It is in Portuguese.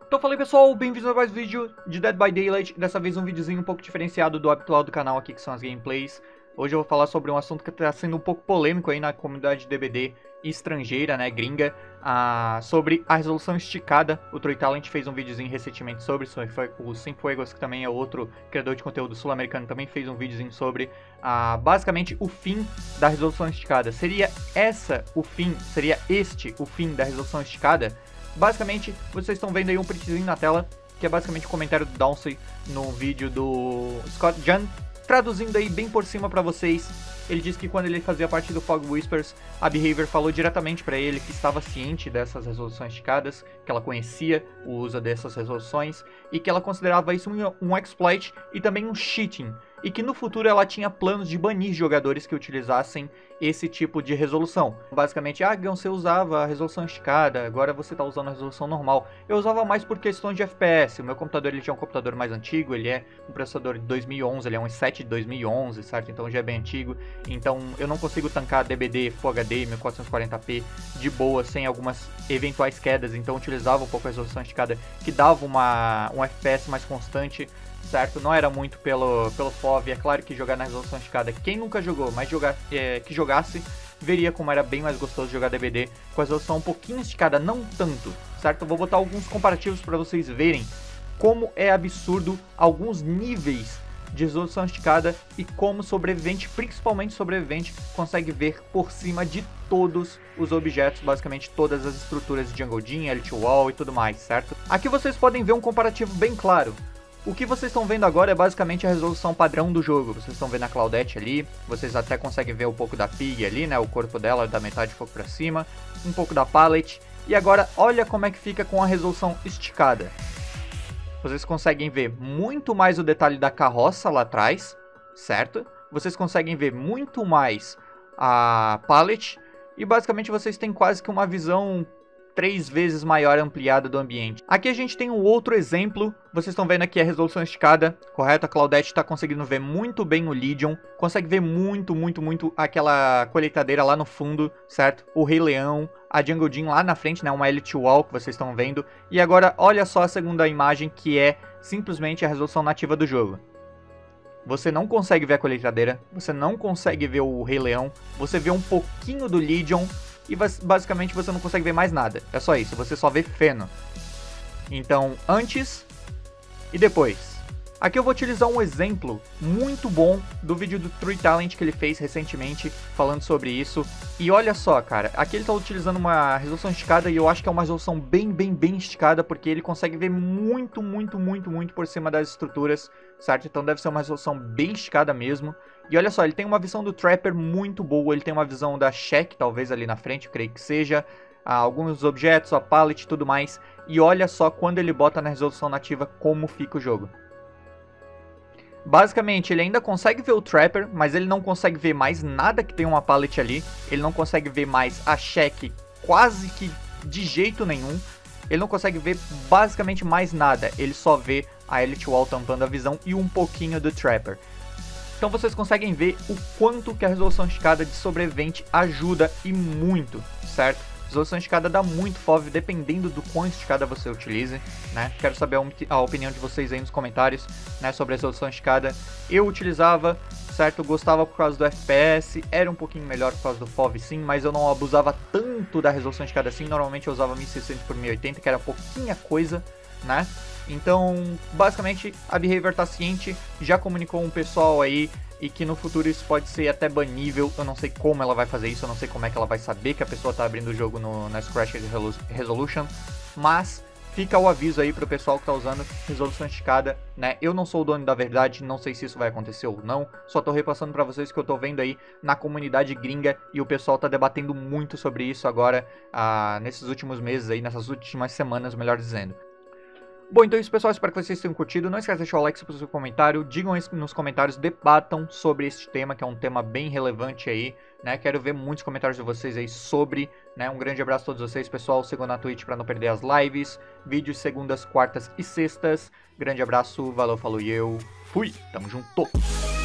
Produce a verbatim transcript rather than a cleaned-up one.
Então falei pessoal, bem-vindos a mais um vídeo de Dead by Daylight. Dessa vez um videozinho um pouco diferenciado do habitual do canal aqui, que são as gameplays. Hoje eu vou falar sobre um assunto que está sendo um pouco polêmico aí na comunidade de D B D estrangeira, né, gringa, ah, sobre a resolução esticada. O Troy Talent fez um videozinho recentemente sobre isso, o Simfuegos, que também é outro criador de conteúdo sul-americano, também fez um videozinho sobre, ah, basicamente, o fim da resolução esticada. Seria essa o fim, seria este o fim da resolução esticada? Basicamente, vocês estão vendo aí um printzinho na tela, que é basicamente o comentário do Downsey no vídeo do Scott Jan. Traduzindo aí bem por cima pra vocês, ele disse que quando ele fazia parte do Fog Whispers, a Behavior falou diretamente pra ele que estava ciente dessas resoluções esticadas, que ela conhecia o uso dessas resoluções, e que ela considerava isso um, um exploit e também um cheating, e que no futuro ela tinha planos de banir jogadores que utilizassem esse tipo de resolução. Basicamente, ah, Gão, você usava a resolução esticada, agora você está usando a resolução normal. Eu usava mais por questões de F P S, o meu computador ele tinha um computador mais antigo, ele é um processador de dois mil e onze, ele é um i sete de dois mil e onze, certo? Então já é bem antigo, então eu não consigo tancar D B D, Full H D, mil quatrocentos e quarenta p de boa, sem algumas eventuais quedas, então eu utilizava um pouco a resolução esticada, que dava uma, um F P S mais constante, certo? Não era muito pelo, pelo F O V, é claro que jogar na resolução esticada, quem nunca jogou, mas jogar, é, que jogasse, veria como era bem mais gostoso jogar D B D com a resolução um pouquinho esticada, não tanto, certo? Eu vou botar alguns comparativos para vocês verem como é absurdo alguns níveis de resolução esticada e como o sobrevivente, principalmente sobrevivente, consegue ver por cima de todos os objetos, basicamente todas as estruturas de Jungle Gym, Elite Wall e tudo mais, certo? Aqui vocês podem ver um comparativo bem claro. O que vocês estão vendo agora é basicamente a resolução padrão do jogo. Vocês estão vendo a Claudette ali, vocês até conseguem ver um pouco da Pig ali, né? O corpo dela da metade um pouco pra cima, um pouco da Palette. E agora olha como é que fica com a resolução esticada. Vocês conseguem ver muito mais o detalhe da carroça lá atrás, certo? Vocês conseguem ver muito mais a Palette. E basicamente vocês têm quase que uma visão três vezes maior ampliada do ambiente. Aqui a gente tem um outro exemplo, vocês estão vendo aqui a resolução esticada, correto? A Claudette está conseguindo ver muito bem o Legion, consegue ver muito, muito, muito aquela colheitadeira lá no fundo, certo? O Rei Leão, a Jungle Gym lá na frente, né? Uma Elite Wall que vocês estão vendo. E agora olha só a segunda imagem, que é simplesmente a resolução nativa do jogo. Você não consegue ver a colheitadeira, você não consegue ver o Rei Leão, você vê um pouquinho do Legion, e basicamente você não consegue ver mais nada. É só isso, você só vê feno. Então, antes e depois. Aqui eu vou utilizar um exemplo muito bom do vídeo do Troy Talent que ele fez recentemente, falando sobre isso. E olha só, cara, aqui ele está utilizando uma resolução esticada, e eu acho que é uma resolução bem, bem, bem esticada, porque ele consegue ver muito, muito, muito, muito por cima das estruturas, certo? Então deve ser uma resolução bem esticada mesmo. E olha só, ele tem uma visão do Trapper muito boa, ele tem uma visão da Shaq, talvez ali na frente, eu creio que seja, ah, alguns objetos, a palette e tudo mais. E olha só quando ele bota na resolução nativa como fica o jogo. Basicamente, ele ainda consegue ver o Trapper, mas ele não consegue ver mais nada que tem uma palette ali. Ele não consegue ver mais a Shaq quase que de jeito nenhum. Ele não consegue ver basicamente mais nada, ele só vê a Elite Wall tampando a visão e um pouquinho do Trapper. Então vocês conseguem ver o quanto que a resolução esticada de sobrevivente ajuda, e muito, certo? A resolução esticada dá muito F O V dependendo do quão esticada você utilize, né? Quero saber a opinião de vocês aí nos comentários, né, sobre a resolução esticada. Eu utilizava, certo? Gostava por causa do F P S, era um pouquinho melhor por causa do F O V sim, mas eu não abusava tanto da resolução esticada assim. Normalmente eu usava mil e sessenta por mil e oitenta, que era pouquinha coisa, né? Então, basicamente, a Behavior tá ciente, já comunicou um pessoal aí, e que no futuro isso pode ser até banível. Eu não sei como ela vai fazer isso, eu não sei como é que ela vai saber que a pessoa tá abrindo o jogo no, na Scratch Resolution, mas fica o aviso aí pro pessoal que tá usando resolução esticada, né? Eu não sou o dono da verdade, não sei se isso vai acontecer ou não, só tô repassando pra vocês que eu tô vendo aí na comunidade gringa, e o pessoal tá debatendo muito sobre isso agora, ah, nesses últimos meses aí, nessas últimas semanas, melhor dizendo. Bom, então é isso, pessoal, espero que vocês tenham curtido, não esqueça de deixar o like, seu comentário, digam nos comentários, debatam sobre este tema, que é um tema bem relevante aí, né, quero ver muitos comentários de vocês aí sobre, né, um grande abraço a todos vocês, pessoal, sigam na Twitch para não perder as lives, vídeos segundas, quartas e sextas, grande abraço, valeu, falou e eu fui, tamo junto!